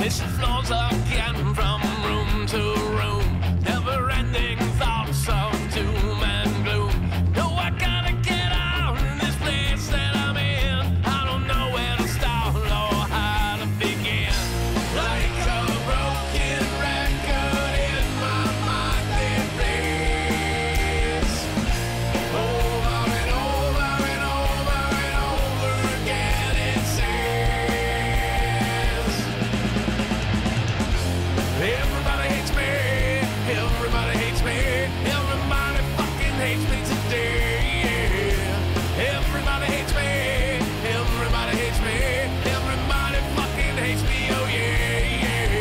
missing floors again from room to room. Never-ending thoughts of doom and gloom. No, I gotta get out of this place that I'm in. I don't know where to start or how to begin. Like a broken record in my mind, it plays over and over and over and over again. It says, everybody hates me, everybody hates me, everybody fucking hates me today. Everybody hates me, everybody hates me, everybody fucking hates me, oh yeah, yeah.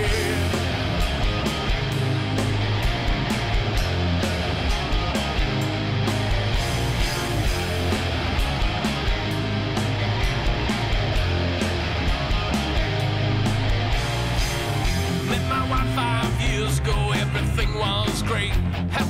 Met my wife 5 years ago, everything was great. Had